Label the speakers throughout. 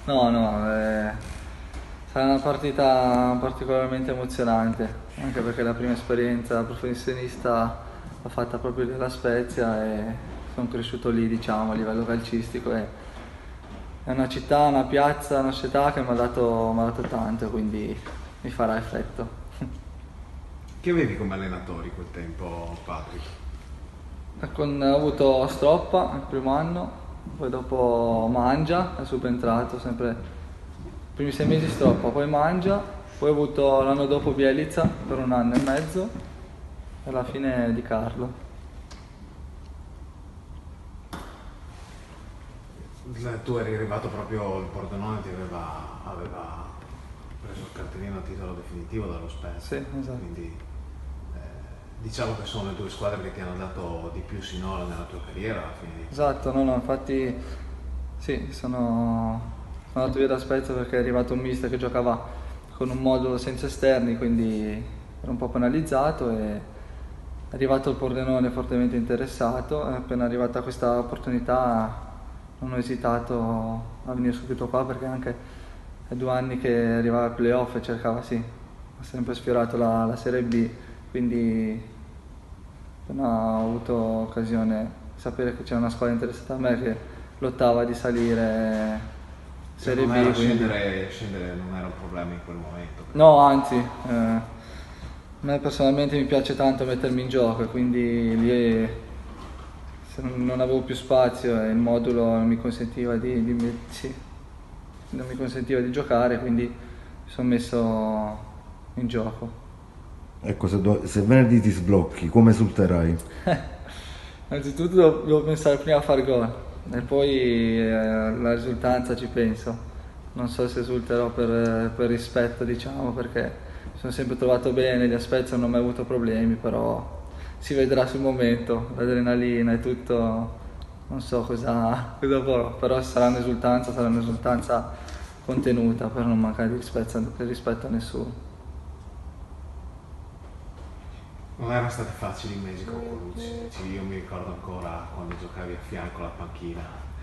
Speaker 1: No, no, sarà una partita particolarmente emozionante, anche perché la prima esperienza da professionista l'ho fatta proprio della Spezia e sono cresciuto lì, diciamo, a livello calcistico. E è una città, una piazza, una città che mi ha dato tanto, quindi mi farà effetto.
Speaker 2: Che avevi come allenatori quel tempo, Patrick?
Speaker 1: Ho avuto Stroppa il primo anno, poi dopo Mangia, è subentrato sempre, i primi 6 mesi Stroppa, poi Mangia, poi ho avuto l'anno dopo Bielizza per 1 anno e mezzo e alla fine Di Carlo.
Speaker 2: Tu eri arrivato proprio, il Pordenone aveva preso il cartellino a titolo definitivo dallo
Speaker 1: Sì,
Speaker 2: Spezia,
Speaker 1: esatto.
Speaker 2: quindi diciamo che sono le due squadre che ti hanno dato di più sinora nella tua carriera alla fine dei
Speaker 1: Esatto,
Speaker 2: conti.
Speaker 1: no, no, infatti sì, sono andato via da Spezia perché è arrivato un mister che giocava con un modulo senza esterni, quindi ero un po' penalizzato e è arrivato il Pordenone fortemente interessato e appena è arrivata questa opportunità non ho esitato a venire subito qua perché anche è 2 anni che arrivava ai playoff e cercava, sì, ha sempre sfiorato la Serie B, quindi appena ho avuto occasione di sapere che c'era una squadra interessata a me che lottava di salire
Speaker 2: Cioè
Speaker 1: Serie
Speaker 2: non
Speaker 1: B,
Speaker 2: era
Speaker 1: quindi
Speaker 2: scendere non era un problema in quel momento.
Speaker 1: no, anzi, a me personalmente mi piace tanto mettermi in gioco e quindi lì se non avevo più spazio e il modulo non mi consentiva sì, non mi consentiva di giocare, quindi mi sono messo in gioco.
Speaker 3: Ecco, se venerdì ti sblocchi, come esulterai?
Speaker 1: Innanzitutto devo pensare prima a far gol e poi la risultanza ci penso. Non so se esulterò per rispetto, diciamo, perché mi sono sempre trovato bene, gli aspetti non ho mai avuto problemi, però si vedrà sul momento, l'adrenalina e tutto, non so cosa farò, però sarà un'esultanza contenuta per non mancare di rispetto a nessuno.
Speaker 2: Non erano stati facili i mesi con Colucci, io mi ricordo ancora quando giocavi a fianco alla panchina,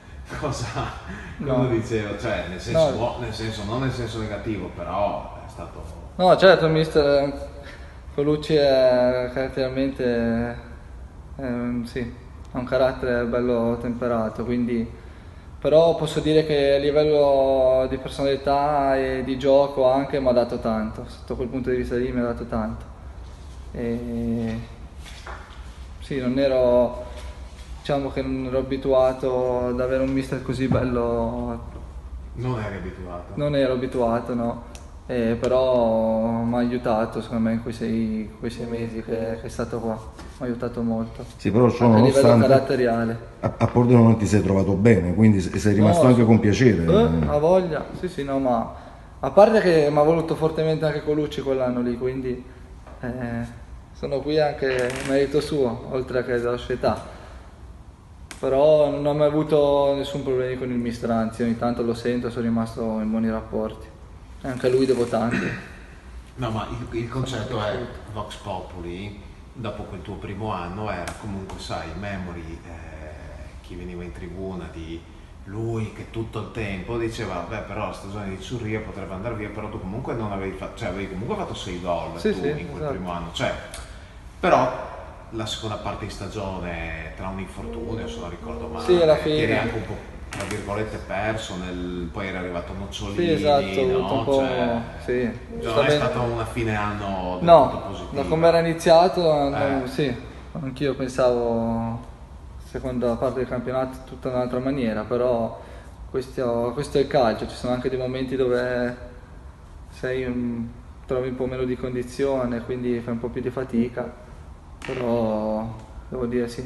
Speaker 2: cosa
Speaker 1: No,
Speaker 2: dicevo, cioè
Speaker 1: no,
Speaker 2: non nel senso negativo, però è stato...
Speaker 1: no, certo, il mister Colucci è caratterialmente, sì, ha un carattere bello temperato, quindi, però posso dire che a livello di personalità e di gioco anche mi ha dato tanto, sotto quel punto di vista lì mi ha dato tanto. E, sì, diciamo che non ero abituato ad avere un mister così bello.
Speaker 2: Non eri abituato.
Speaker 1: Non ero abituato, no, però mi ha aiutato secondo me in quei sei mesi che è stato qua, mi ha aiutato molto,
Speaker 3: Sì, però ciò
Speaker 1: anche a livello
Speaker 3: nonostante
Speaker 1: caratteriale.
Speaker 3: a Pordenone non ti sei trovato bene, quindi sei rimasto
Speaker 1: No,
Speaker 3: anche con piacere.
Speaker 1: ha voglia, sì sì, no, ma a parte che mi ha voluto fortemente anche Colucci quell'anno lì, quindi sono qui anche merito suo, oltre che della società. Però non ho mai avuto nessun problema con il mister, anzi ogni tanto lo sento e sono rimasto in buoni rapporti. E anche a lui devo tanto.
Speaker 2: No, ma il
Speaker 1: Sono
Speaker 2: concetto è
Speaker 1: cresciuto.
Speaker 2: Vox Populi, dopo quel tuo primo anno, era comunque, sai, memory, chi veniva in tribuna di lui che tutto il tempo diceva, beh, però la stagione di Zurria potrebbe andare via, però tu comunque non avevi fatto, cioè avevi comunque fatto 6 gol
Speaker 1: Sì,
Speaker 2: tu
Speaker 1: sì,
Speaker 2: in quel primo
Speaker 1: esatto.
Speaker 2: anno, cioè, però la seconda parte di stagione, tra un infortunio, se non ricordo
Speaker 1: Sì, alla
Speaker 2: male, ti eri anche
Speaker 1: fine.
Speaker 2: un po', tra virgolette, perso, poi era arrivato
Speaker 1: Sì, esatto, ho
Speaker 2: Nocciolini,
Speaker 1: avuto un
Speaker 2: no?
Speaker 1: po'.
Speaker 2: Cioè,
Speaker 1: Sì,
Speaker 2: non è
Speaker 1: giustamente.
Speaker 2: stata una fine anno del tutto
Speaker 1: No, da come era
Speaker 2: positiva.
Speaker 1: iniziato,
Speaker 2: Eh,
Speaker 1: sì, anch'io pensavo seconda parte del campionato tutta in un'altra maniera, però questo è il calcio, ci sono anche dei momenti dove trovi un po' meno di condizione, quindi fai un po' più di fatica, però devo dire sì,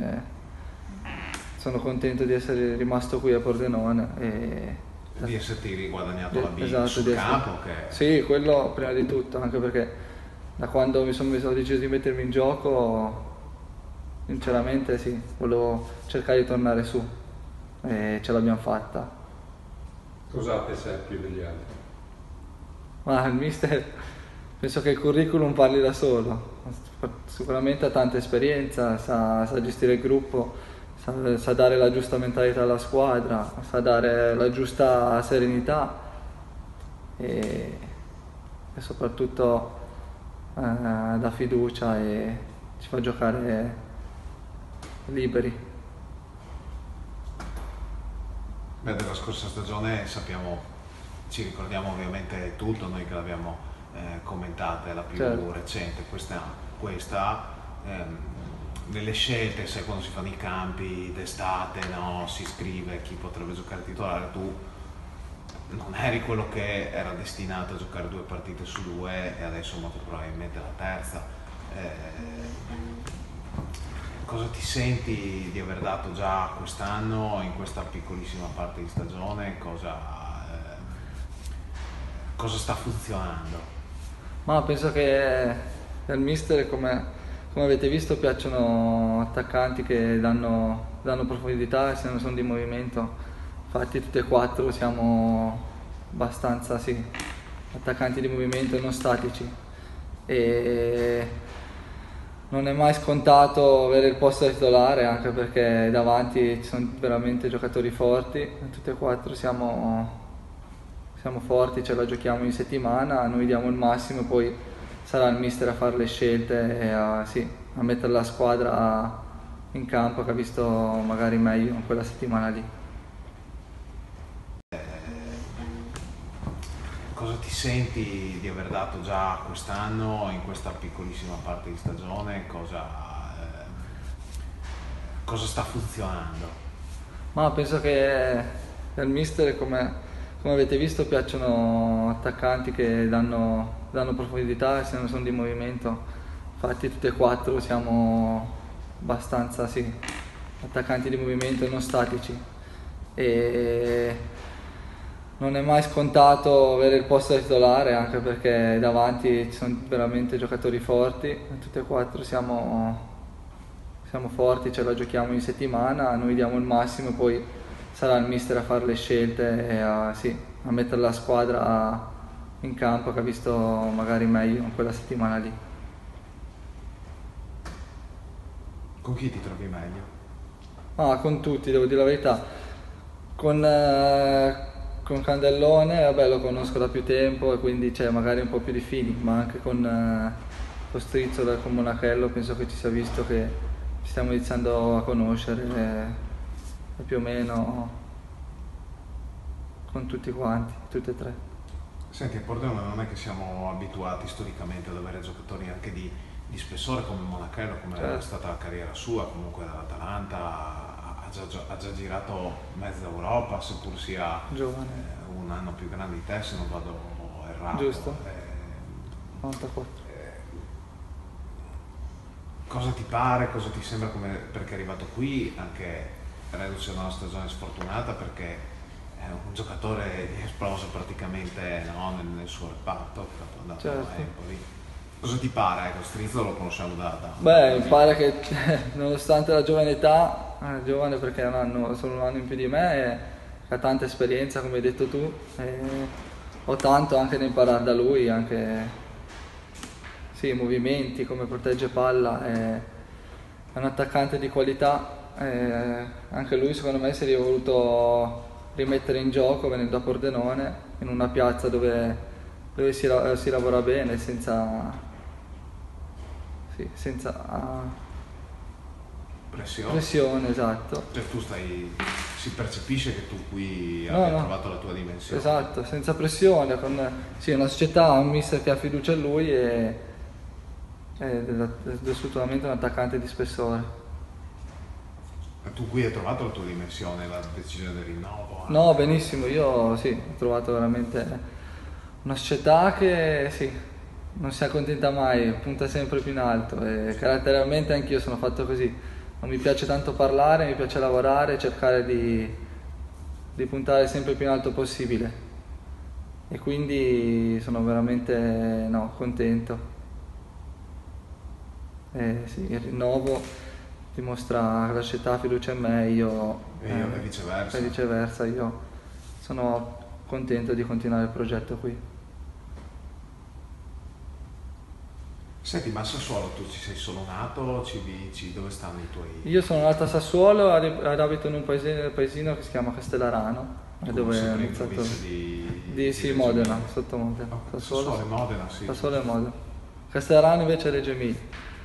Speaker 1: sono contento di essere rimasto qui a Pordenone e
Speaker 2: di esserti riguadagnato la B
Speaker 1: esatto,
Speaker 2: sul
Speaker 1: di essere.
Speaker 2: campo, che
Speaker 1: Sì, quello prima di tutto, anche perché da quando ho deciso di mettermi in gioco, sinceramente sì, volevo cercare di tornare su e ce l'abbiamo fatta.
Speaker 4: Cosa te sai più degli altri?
Speaker 1: Ma il mister, penso che il curriculum parli da solo, sicuramente ha tanta esperienza, sa gestire il gruppo, sa dare la giusta mentalità alla squadra, sa dare la giusta serenità e soprattutto dà fiducia e ci fa giocare liberi.
Speaker 2: Beh, della scorsa stagione sappiamo, ci ricordiamo ovviamente tutto, noi che l'abbiamo commentata, è la più
Speaker 1: Certo.
Speaker 2: recente, nelle scelte, sai, quando si fanno i campi d'estate, no, si scrive chi potrebbe giocare titolare, tu non eri quello che era destinato a giocare 2 partite su 2 e adesso molto probabilmente la terza. Cosa ti senti di aver dato già quest'anno in questa piccolissima parte di stagione? Cosa sta funzionando?
Speaker 1: Ma penso che al mister, come avete visto, piacciono attaccanti che danno profondità e se non sono di movimento. Infatti tutti e 4 siamo abbastanza, sì, attaccanti di movimento e non statici. E non è mai scontato avere il posto da titolare, anche perché davanti ci sono veramente giocatori forti, tutti e 4 siamo forti, ce la giochiamo in settimana, noi diamo il massimo e poi sarà il mister a fare le scelte e a mettere la squadra in campo che ha visto magari meglio in quella settimana lì.
Speaker 2: Cosa ti senti di aver dato già quest'anno in questa piccolissima parte di stagione? Cosa sta funzionando?
Speaker 1: Ma penso che al mister, come avete visto, piacciono attaccanti che danno profondità e se non sono di movimento. Infatti tutti e 4 siamo abbastanza, sì, attaccanti di movimento e non statici. E non è mai scontato avere il posto da titolare, anche perché davanti ci sono veramente giocatori forti, tutti e 4 siamo forti, ce la giochiamo in settimana, noi diamo il massimo e poi sarà il mister a fare le scelte e a mettere la squadra in campo che ha visto magari meglio in quella settimana lì.
Speaker 2: Con chi ti trovi meglio?
Speaker 1: Con tutti, devo dire la verità. Con Candellone, vabbè, lo conosco da più tempo e quindi c'è magari un po' più di feeling, ma anche con Strizzo con Monachello penso che ci sia visto che ci stiamo iniziando a conoscere e più o meno con tutti quanti, tutti e 3.
Speaker 2: Senti, a Pordenone non è che siamo abituati storicamente ad avere giocatori anche di spessore come Monachello, come era stata la carriera sua, comunque dall'Atalanta, ha già girato mezza Europa, seppur sia
Speaker 1: Giovane.
Speaker 2: Un anno più grande di te, se non vado errato.
Speaker 1: Giusto. 94.
Speaker 2: Cosa ti pare, cosa ti sembra perché è arrivato qui, anche reduce da una stagione sfortunata, perché è un giocatore esploso praticamente, no, nel suo reparto, è andato a Empoli. Cosa ti pare? Ecco, Strizzo lo conosciamo da...
Speaker 1: Beh, mi pare che nonostante la giovane età, giovane perché solo un anno in più di me, e ha tanta esperienza come hai detto tu, e ho tanto anche da imparare da lui, anche i movimenti, come protegge palla, è un attaccante di qualità, anche lui secondo me si è voluto rimettere in gioco venendo a Pordenone, in una piazza dove si lavora bene, senza pressione, esatto.
Speaker 2: Cioè si percepisce che tu qui abbia trovato la tua dimensione.
Speaker 1: Esatto, senza pressione, con una società, un mister che ha fiducia in lui ed è assolutamente un attaccante di spessore.
Speaker 2: Tu qui hai trovato la tua dimensione, la decisione del rinnovo?
Speaker 1: No, benissimo, io ho trovato veramente una società che non si accontenta mai, punta sempre più in alto e caratterialmente anch'io sono fatto così. Non mi piace tanto parlare, mi piace lavorare, cercare di puntare sempre più in alto possibile e quindi sono veramente contento. Il rinnovo dimostra che la società ha fiducia in me
Speaker 2: e
Speaker 1: viceversa, io sono contento di continuare il progetto qui.
Speaker 2: Senti, ma a Sassuolo tu ci sei solo nato o ci vici? Dove stanno i tuoi...
Speaker 1: Io sono nato a Sassuolo ed abito in un paesino che si chiama Castellarano, dove ho
Speaker 2: sempre in
Speaker 1: iniziato
Speaker 2: provincia di
Speaker 1: sì,
Speaker 2: Reggio
Speaker 1: Modena,
Speaker 2: Emilia.
Speaker 1: sotto Modena.
Speaker 2: Oh, Sassuolo e Modena, sì.
Speaker 1: Sassuolo e Modena. Castellarano invece è Reggio Emilia.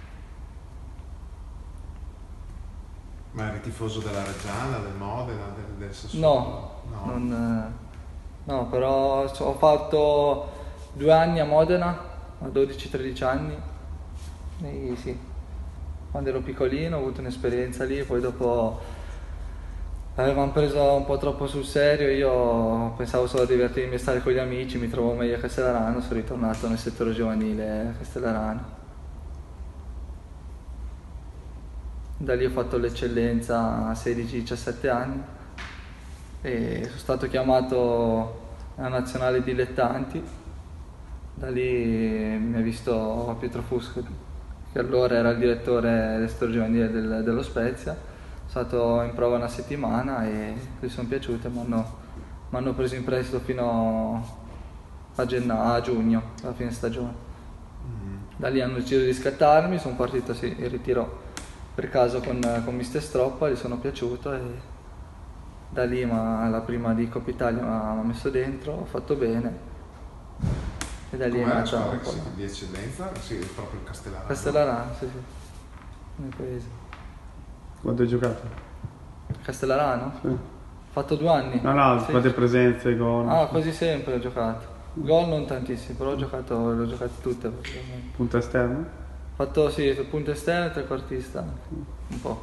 Speaker 2: Ma eri tifoso della Reggiana, del Modena, del Sassuolo?
Speaker 1: No,
Speaker 2: No.
Speaker 1: no, però ho fatto 2 anni a Modena, a 12-13 anni, e sì, quando ero piccolino ho avuto un'esperienza lì, poi dopo avevamo preso un po' troppo sul serio, io pensavo solo a divertirmi e stare con gli amici, mi trovavo meglio a Castellarano, sono ritornato nel settore giovanile a Castellarano. Da lì ho fatto l'eccellenza a 16-17 anni e sono stato chiamato alla nazionale dilettanti. Da lì mi ha visto Pietro Fusco, che allora era il direttore del settore giovanile dello Spezia. Sono stato in prova 1 settimana e mi sono piaciute, mi hanno preso in prestito fino a giugno, alla fine stagione. Da lì hanno deciso di scattarmi, sono partito in ritiro per caso con Mister Stroppa, gli sono piaciuto e da lì la prima di Coppa Italia mi ha messo dentro, ho fatto bene e da lì è
Speaker 2: Com'è la
Speaker 1: nata
Speaker 2: squadra
Speaker 1: un po'.
Speaker 2: di eccellenza? Sì, proprio il Castellano.
Speaker 1: Castellarano, sì, sì, nel paese.
Speaker 5: Quanto hai giocato?
Speaker 1: Castellarano?
Speaker 5: Sì.
Speaker 1: Ho fatto 2 anni.
Speaker 5: No,
Speaker 1: Sì.
Speaker 5: quante presenze, gol.
Speaker 1: Ah, quasi sempre ho giocato. Gol non tantissimi, però le ho giocate tutte praticamente.
Speaker 5: Punta esterna?
Speaker 1: Ho fatto sì, punto esterno e trequartista anche, un po'.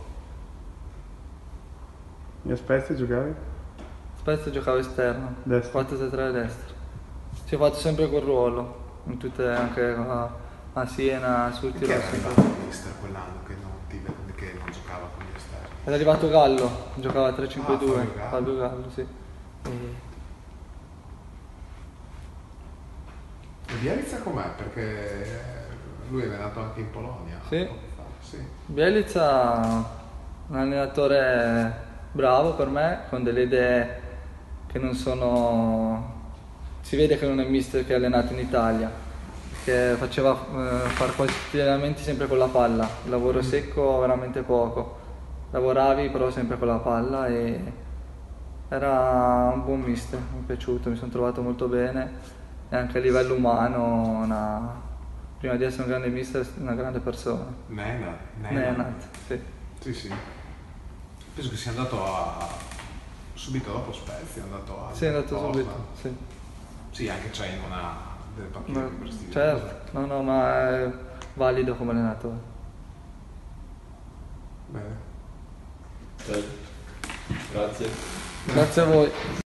Speaker 5: E a Spezia giocavi?
Speaker 1: Spezia giocavo esterno,
Speaker 5: Destro.
Speaker 1: 4-3 destro. Sì, ho fatto sempre quel ruolo, in tutte, anche a Siena, sul
Speaker 2: Perché
Speaker 1: tiro.
Speaker 2: era arrivato il mister quell'anno che non giocava con gli esterni?
Speaker 1: È arrivato Gallo, giocava a 3-5-2,
Speaker 2: Fabio Gallo.
Speaker 1: Fabio Gallo, sì.
Speaker 2: E Bielizza com'è? Perché lui è allenato anche in Polonia.
Speaker 1: Sì.
Speaker 2: poco fa. Sì.
Speaker 1: Bielizza, un allenatore bravo per me, con delle idee che non sono... Si vede che non è il mister che ha allenato in Italia, che faceva fare quasi allenamenti sempre con la palla, il lavoro secco veramente poco. Lavoravi però sempre con la palla e era un buon mister, mi è piaciuto, mi sono trovato molto bene e anche a livello umano, prima di essere un grande mister, una grande persona. Nenad, sì.
Speaker 2: Sì, sì. Penso che sia andato subito dopo Spezia, è andato a...
Speaker 1: Sì, è andato
Speaker 2: Poznan.
Speaker 1: subito, sì.
Speaker 2: Sì, anche c'è in una delle partite più prestigiose.
Speaker 1: Certo, no, ma è valido come allenatore.
Speaker 2: Bene.
Speaker 4: Grazie.
Speaker 1: Grazie a voi.